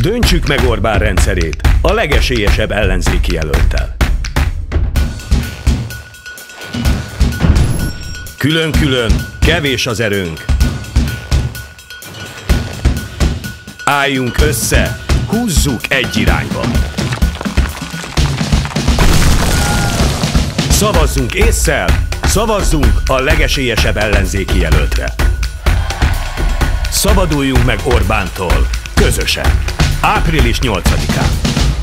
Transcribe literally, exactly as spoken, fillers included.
Döntsük meg Orbán rendszerét a legesélyesebb ellenzéki jelölttel. Külön-külön kevés az erőnk. Álljunk össze, húzzuk egy irányba. Szavazzunk ésszel, szavazzunk a legesélyesebb ellenzéki jelöltre. Szabaduljunk meg Orbántól, közösen, április nyolcadikán.